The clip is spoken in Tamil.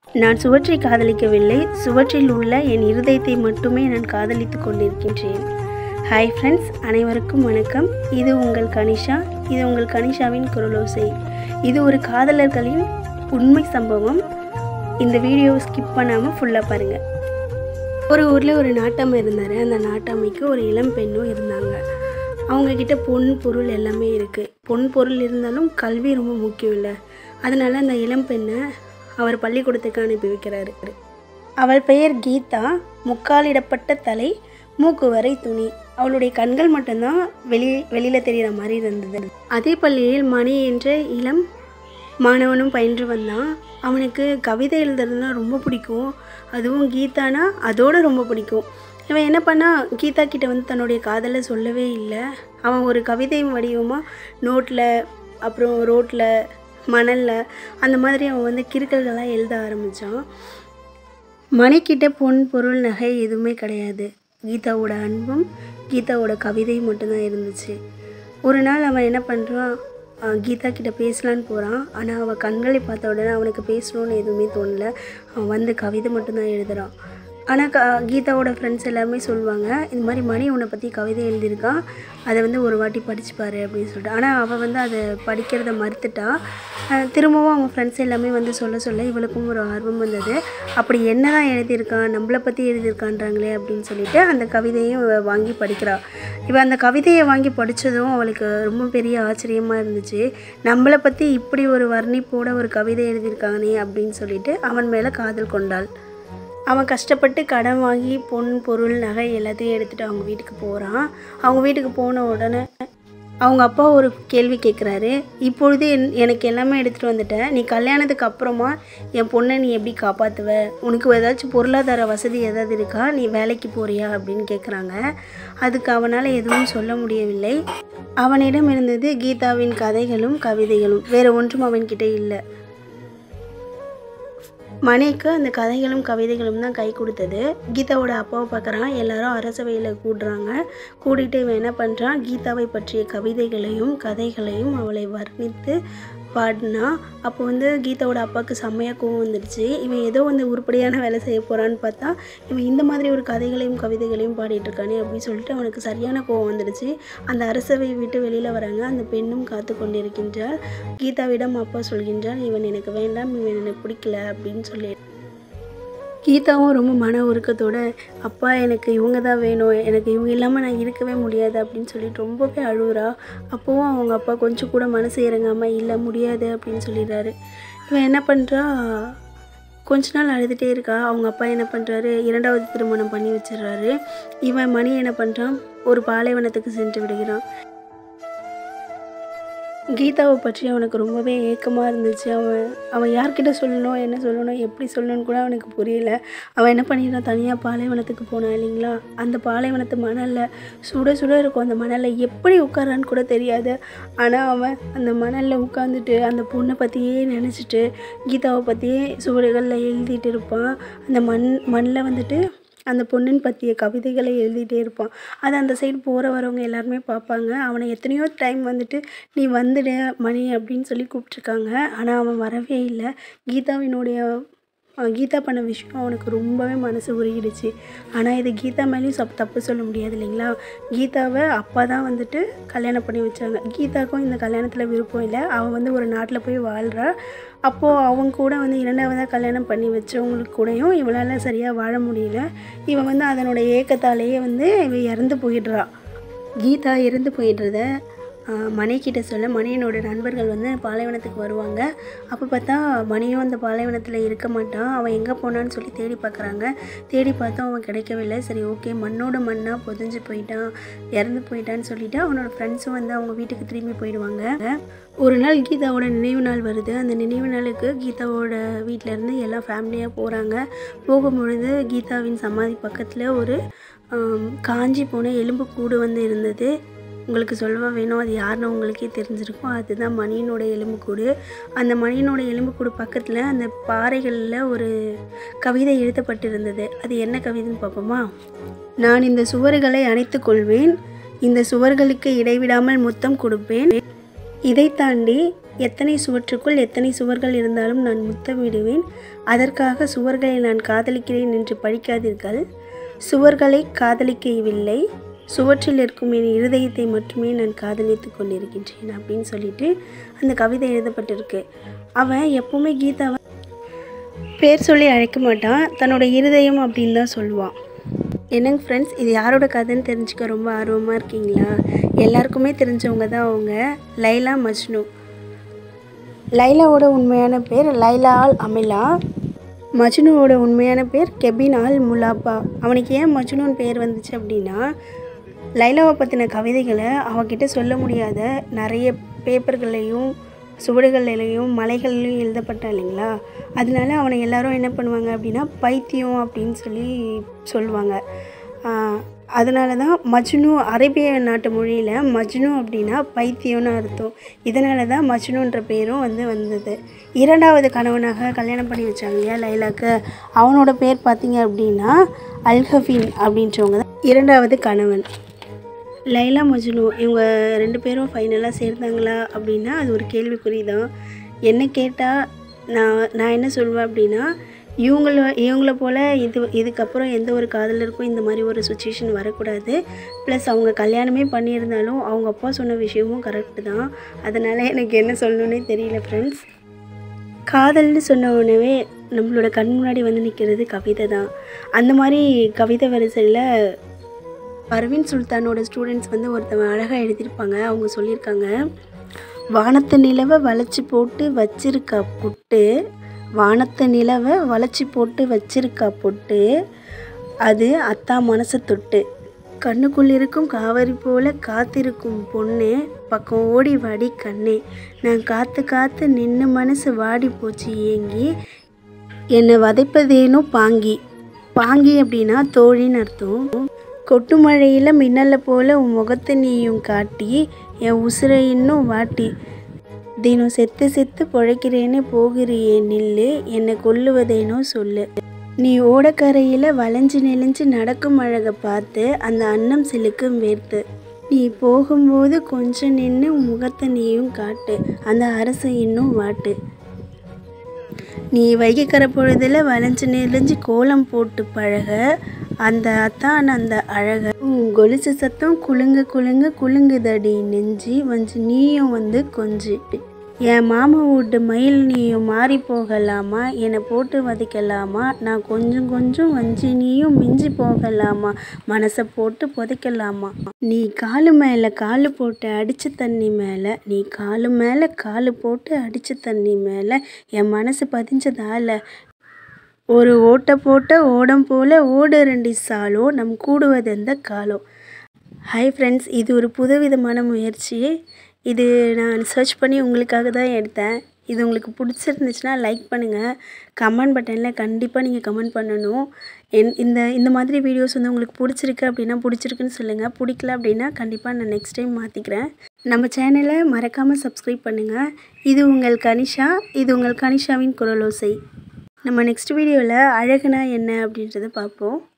நான் சுவற்றை காதலிக்கவில்லை, சுவற்றில் உள்ள என் இருதயத்தை மட்டுமே நான் காதலித்து கொண்டிருக்கின்றேன். ஹாய் ஃப்ரெண்ட்ஸ், அனைவருக்கும் வணக்கம். இது உங்கள் கனிஷா. இது உங்கள் கனிஷாவின் குரலோசை. இது ஒரு காதலர்களின் உண்மை சம்பவம். இந்த வீடியோவை ஸ்கிப் பண்ணாமல் ஃபுல்லாக பாருங்கள். ஒரு ஊரில் ஒரு நாட்டாமை இருந்தார். அந்த நாட்டாமைக்கு ஒரு இளம் பெண்ணும் இருந்தாங்க. அவங்கக்கிட்ட பொன் பொருள் எல்லாமே இருக்குது. பொன் பொருள் இருந்தாலும் கல்வி ரொம்ப முக்கியம் இல்லை. அதனால் அந்த இளம் பெண்ணை அவர் பள்ளிக்கூடத்துக்கு அனுப்பி வைக்கிறாரு. அவள் பெயர் கீதா. முக்காலிடப்பட்ட தலை, மூக்கு வரை துணி. அவளுடைய கண்கள் மட்டும்தான் வெளியில் தெரிகிற மாதிரி இருந்தது. அதே பள்ளியில் மணி என்ற இளம் மாணவனும் பயின்று வந்தான். அவனுக்கு கவிதை எழுதுறதுனா ரொம்ப பிடிக்கும். அதுவும் கீதானா அதோட ரொம்ப பிடிக்கும். இவன் என்ன பண்ணா, கீதா கிட்ட தன்னுடைய காதலை சொல்லவே இல்லை. அவன் ஒரு கவிதை வடிவமாக நோட்டில், அப்புறம் ரோட்டில், மணலில், அந்த மாதிரி அவன் கிறுக்கல்களாக எழுத ஆரம்பித்தான். மணிக்கிட்ட பொன் பொருள் நகை எதுவுமே கிடையாது. கீதாவோட அன்பும் கீதாவோட கவிதையும் மட்டும்தான் இருந்துச்சு. ஒரு நாள் அவன் என்ன பண்ணுறான், கீதா கிட்ட பேசலான்னு போகிறான். ஆனால் அவன் கண்களை பார்த்த உடனே அவனுக்கு பேசணுன்னு எதுவுமே தோணலை. அவன் கவிதை மட்டும்தான் எழுதுகிறான். ஆனால் கீதாவோட ஃப்ரெண்ட்ஸ் எல்லாருமே சொல்லுவாங்க, இந்த மாதிரி மணி உன்னை பற்றி கவிதை எழுதியிருக்கான், அதை ஒரு வாட்டி படிச்சுப்பாரு அப்படின்னு சொல்லிட்டு. ஆனால் அவள் அதை படிக்கிறத மறுத்துட்டா. திரும்பவும் அவங்க ஃப்ரெண்ட்ஸ் எல்லாமே சொல்ல இவளுக்கும் ஒரு ஆர்வம் வந்தது. அப்படி என்ன தான் எழுதியிருக்கான், நம்மளை பற்றி எழுதியிருக்கான்றாங்களே அப்படின்னு சொல்லிட்டு அந்த கவிதையும் வாங்கி படிக்கிறாள். இவன் அந்த கவிதையை வாங்கி படித்ததும் அவளுக்கு ரொம்ப பெரிய ஆச்சரியமாக இருந்துச்சு. நம்மளை பற்றி இப்படி ஒரு வர்ணிப்போட ஒரு கவிதை எழுதியிருக்கானே அப்படின்னு சொல்லிட்டு அவன் மேலே காதல் கொண்டாள். அவன் கஷ்டப்பட்டு கடன் வாங்கி பொன் பொருள் நகை எல்லாத்தையும் எடுத்துகிட்டு அவங்க வீட்டுக்கு போகிறான். அவங்க வீட்டுக்கு போன உடனே அவங்க அப்பா ஒரு கேள்வி கேட்குறாரு. இப்பொழுது எனக்கு எல்லாமே எடுத்துகிட்டு வந்துட்டேன், நீ கல்யாணத்துக்கு அப்புறமா என் பொண்ணை நீ எப்படி காப்பாற்றுவ, உனக்கு ஏதாச்சும் பொருளாதார வசதி ஏதாவது இருக்கா, நீ வேலைக்கு போறியா அப்படின்னு கேட்குறாங்க. அதுக்கு அவனால் எதுவும் சொல்ல முடியவில்லை. அவனிடம் இருந்தது கீதாவின் கதைகளும் கவிதைகளும், வேறு ஒன்றும் அவன்கிட்ட இல்லை. மணிக்கு அந்த கதைகளும் கவிதைகளும் தான் கை கொடுத்தது. கீதாவோட அப்பாவை பார்க்குறான். எல்லாரும் அரசவையில் கூடுறாங்க. கூட்டிகிட்டு இவன் என்ன பண்ணுறான், கீதாவை பற்றிய கவிதைகளையும் கதைகளையும் அவளை வர்ணித்து பாடினா. அப்போ கீதாவோட அப்பாவுக்கு செம்மையாக கோவம் வந்துடுச்சு. இவன் ஏதோ உருப்படியான வேலை செய்ய போகிறான்னு பார்த்தா இவன் இந்த மாதிரி ஒரு கதைகளையும் கவிதைகளையும் பாடிட்டு இருக்கானே அப்படின்னு சொல்லிட்டு அவனுக்கு சரியான கோவம் வந்துடுச்சு. அந்த அரசவையை விட்டு வெளியில் வராங்க. அந்த பெண்ணும் காத்து கொண்டிருக்கின்றாள். கீதாவிடம் அப்பா சொல்கின்றாள், இவன் எனக்கு வேண்டாம், இவன் எனக்கு பிடிக்கல அப்படின்னு சொல்லி. கீதாவும் ரொம்ப மன உருக்கத்தோடு, அப்பா எனக்கு இவங்க தான் வேணும், எனக்கு இவங்க இல்லாமல் நான் இருக்கவே முடியாது அப்படின்னு சொல்லிட்டு ரொம்பவே அழுகுறா. அப்போவும் அவங்க அப்பா கொஞ்சம் கூட மனசு இறங்காமல், இல்லை முடியாது அப்படின்னு சொல்லிடுறாரு. இவன் என்ன பண்ணுறா, கொஞ்ச நாள் அழுதுகிட்டே இருக்கா. அவங்க அப்பா என்ன பண்ணுறாரு, 2வது திருமணம் பண்ணி வச்சிடுறாரு. இவன் மணி என்ன பண்ணுறான், ஒரு பாலைவனத்துக்கு சென்று விடுகிறான். கீதாவை பற்றி அவனுக்கு ரொம்பவே ஏக்கமாக இருந்துச்சு. அவன் யார்கிட்ட சொல்லணும், என்ன சொல்லணும், எப்படி சொல்லணும்னு கூட அவனுக்கு புரியல. அவன் என்ன பண்ணிடுறான், தனியாக பாலைவனத்துக்கு போனான் இல்லைங்களா. அந்த பாலைவனத்து மணலில் சுட சுட இருக்கும். அந்த மணலில் எப்படி உட்காரான்னு கூட தெரியாது. ஆனால் அவன் அந்த மணலில் உட்காந்துட்டு அந்த பொண்ணை பற்றியே நினச்சிட்டு கீதாவை பற்றியே சுவடுகளில் எழுதிட்டு இருப்பான். அந்த மண்ணில் அந்த பொண்ணின் பற்றிய கவிதைகளை எழுதிட்டே இருப்பான். அதை அந்த சைடு போகிற வரவங்க எல்லாருமே பார்ப்பாங்க. அவனை எத்தனையோ டைம் நீ வந்துடு மணி அப்படின்னு சொல்லி கூப்பிட்ருக்காங்க. ஆனால் அவன் வரவே இல்லை. கீதா பண்ண விஷயம் அவனுக்கு ரொம்பவே மனசு உருகிடுச்சு. ஆனால் இது கீதா மேலேயும் தப்பு சொல்ல முடியாது இல்லைங்களா. கீதாவை அப்பா தான் கல்யாணம் பண்ணி வச்சாங்க. கீதாவுக்கும் இந்த கல்யாணத்தில் விருப்பம் இல்லை. அவன் ஒரு நாட்டில் போய் வாழ்கிறா. அப்போது அவங்க கூட 2வதாக கல்யாணம் பண்ணி வச்சவங்களுக்கு கூடயும் இவளால் சரியாக வாழ முடியல. இவன் அதனோட ஏக்கத்தாலேயே இவன் இறந்து போயிடுறா. கீதா இறந்து போயிடுறத மணிக்கிட்ட சொல்ல, மணியனோட நண்பர்கள் பாலைவனத்துக்கு வருவாங்க. அப்போ பார்த்தா மணியும் அந்த பாலைவனத்தில் இருக்க மாட்டான். அவன் எங்கே போனான்னு சொல்லி தேடி பார்க்குறாங்க. தேடி பார்த்தா அவன் கிடைக்கவில்லை. சரி ஓகே, மண்ணோட மண்ணாக புதைஞ்சு போயிட்டான், இறந்து போயிட்டான்னு சொல்லிவிட்டு அவனோட ஃப்ரெண்ட்ஸும் அவங்க வீட்டுக்கு திரும்பி போயிடுவாங்க. ஒரு நாள் கீதாவோட நினைவு நாள் வருது. அந்த நினைவு நாளுக்கு கீதாவோட வீட்டிலேருந்து எல்லாம் ஃபேமிலியாக போகிறாங்க. போகும்பொழுது கீதாவின் சமாதி பக்கத்தில் ஒரு காஞ்சி போன எலும்பு கூடு இருந்தது. உங்களுக்கு சொல்லவா வேணும், அது யாருன்னு உங்களுக்கே தெரிஞ்சிருக்கும். அதுதான் மணியனோட எலும்புக்கூடு. அந்த மணியனோட எலும்புக்கூடு பக்கத்தில் அந்த பாறைகளில் ஒரு கவிதை எழுதப்பட்டிருந்தது. அது என்ன கவிதைன்னு பார்ப்போமா. நான் இந்த சுவர்களை அணைத்து கொள்வேன், இந்த சுவர்களுக்கு இடைவிடாமல் முத்தம் கொடுப்பேன், இதை தாண்டி எத்தனை சுவற்றுக்குள் எத்தனை சுவர்கள் இருந்தாலும் நான் முத்தமிடுவேன். அதற்காக சுவர்களை நான் காதலிக்கிறேன் என்று படிக்காதீர்கள். சுவர்களை காதலிக்கவில்லை, சுவற்றில் இருக்கும் என் இருதயத்தை மட்டுமே நான் காதலித்து கொண்டிருக்கின்றேன் அப்படின்னு சொல்லிட்டு அந்த கவிதை எழுதப்பட்டிருக்கு. அவன் எப்போவுமே கீதாவை பேர் சொல்லி அழைக்க மாட்டான், தன்னோட இருதயம் அப்படின்னு தான் சொல்லுவான். என்னங்க ஃப்ரெண்ட்ஸ், இது யாரோட கதைன்னு தெரிஞ்சுக்க ரொம்ப ஆர்வமாக இருக்கீங்களா? எல்லாருக்குமே தெரிஞ்சவங்க தான் அவங்க, லைலா மஜ்னு. லைலாவோட உண்மையான பேர் லைலா அல் அமிலா. மஜ்னுவோட உண்மையான பேர் கெபின் அல் முலாப்பா. அவனுக்கு ஏன் மஜ்னுன்னு பேர் வந்துச்சு அப்படின்னா, லைலாவை பற்றின கவிதைகளை அவகிட்ட சொல்ல முடியாத நிறைய பேப்பர்களையும் சுவடுகள்லையும் மலைகள்லையும் எழுதப்பட்டான் இல்லைங்களா, அதனால அவனை எல்லாரும் என்ன பண்ணுவாங்க அப்படின்னா பைத்தியம் அப்படின்னு சொல்லுவாங்க. அதனால தான் மஜ்னு, அரேபிய நாட்டு மொழியில் மஜ்னு அப்படின்னா பைத்தியம்னு அர்த்தம். இதனால தான் மஜ்னுன்ற பேரும் வந்தது. இரண்டாவது கணவனாக கல்யாணம் பண்ணி வச்சாங்க இல்லையா லைலாக்கு, அவனோட பேர் பார்த்திங்க அப்படின்னா அல்ஹஃபின் அப்படின்றவங்க தான் இரண்டாவது கணவன். லைலா மஜ்னு இவங்க 2 பேரும் ஃபைனலாக சேர்ந்தாங்களா அப்படின்னா அது ஒரு கேள்விக்குறி தான். என்ன கேட்டால் நான் என்ன சொல்வேன் அப்படின்னா, இவங்கள போல் இதுக்கப்புறம் எந்த ஒரு காதலருக்கும் இந்த மாதிரி ஒரு சுச்சுவேஷன் வரக்கூடாது. ப்ளஸ் அவங்க கல்யாணமே பண்ணியிருந்தாலும் அவங்க அப்பா சொன்ன விஷயமும் கரெக்டு தான். அதனால் எனக்கு என்ன சொல்லணுன்னே தெரியல ஃப்ரெண்ட்ஸ். காதல்னு சொன்ன உடனே நம்மளோட கண் முன்னாடி நிற்கிறது கவிதை தான். அந்த மாதிரி கவிதை வரிசையில் பர்வீன் சுல்தானோட ஸ்டூடெண்ட்ஸ் ஒருத்தவங்க அழகாக எழுதியிருப்பாங்க. அவங்க சொல்லியிருக்காங்க, வானத்து நிலவை வளைச்சி போட்டு வச்சிருக்கா பொட்டு, வானத்து நிலவை வளைச்சி போட்டு வச்சிருக்கா பொட்டு, அது அத்தா மனசை தொட்டு, கண்ணுக்குள் இருக்கும் காவிரி போல காத்திருக்கும் பொண்ணு, பக்கம் ஓடி வாடி கண்ணே, நான் காத்து காத்து நின்று மனசு வாடி போச்சு ஏங்கி, என்னை வதைப்பதேனோ பாங்கி. பாங்கி அப்படின்னா தோழின்னு அர்த்தம். கொட்டு மழையில் மின்னலை போல் உன் முகத்தை நீயும் காட்டி, என் உசுரை இன்னும் வாட்டி, தினம் செத்து செத்து பொழைக்கிறேன்னு போகிறியே நில்லு, என்னை கொல்லுவதேனோ சொல்லு, நீ ஓடக்கரையில் வளைஞ்சு நெளிஞ்சு நடக்கும் அழகை பார்த்து அந்த அன்னம் சிலுக்கும் வேர்த்து, நீ போகும்போது கொஞ்சம் நின்று உன் முகத்தை நீயும் காட்டு, அந்த அரசு இன்னும் வாட்டு, நீ வைகைக்கரை பொழுதில் வளைஞ்சு நெளிஞ்சு கோலம் போட்டு பழக, அந்த அத்தான் அந்த அழக, கொலுசு சத்தம் குலுங்கு குலுங்கு குலுங்குதடி நெஞ்சி, நீயும் கொஞ்சி, என் மாமா வீட்டு மயில் நீயும் மாறி போகலாமா, என்னை போட்டு வதைக்கலாமா, நான் கொஞ்சம் கொஞ்சம் நீயும் மிஞ்சி போகலாமா, மனசை போட்டு புதைக்கலாமா, நீ காலு மேலே காலு போட்டு அடித்த தண்ணி மேலே, நீ காலு மேலே காலு போட்டு அடித்த தண்ணி மேலே என் மனசு பதிஞ்சதால, ஒரு ஓட்டை போட்ட ஓடம் போல் ஓடு 2 சாலோ, நம் கூடுவதெந்த காலம். ஹாய் ஃப்ரெண்ட்ஸ், இது ஒரு புதுவிதமான முயற்சி. இது நான் சர்ச் பண்ணி உங்களுக்காக தான் எடுத்தேன். இது உங்களுக்கு பிடிச்சிருந்துச்சுன்னா லைக் பண்ணுங்கள். கமெண்ட் பட்டனில் கண்டிப்பாக நீங்கள் கமெண்ட் பண்ணணும். இந்த மாதிரி வீடியோஸ் உங்களுக்கு பிடிச்சிருக்கு அப்படின்னா பிடிச்சிருக்குன்னு சொல்லுங்கள். பிடிக்கல அப்படின்னா கண்டிப்பாக நான் நெக்ஸ்ட் டைம் மாற்றிக்கிறேன். நம்ம சேனலை மறக்காமல் சப்ஸ்கிரைப் பண்ணுங்கள். இது உங்கள் கனிஷா, இது உங்கள் கனிஷாவின் குரலோசை. நம்ம நெக்ஸ்ட் வீடியோவில் அழகுனா என்ன அப்படின்றத பார்ப்போம்.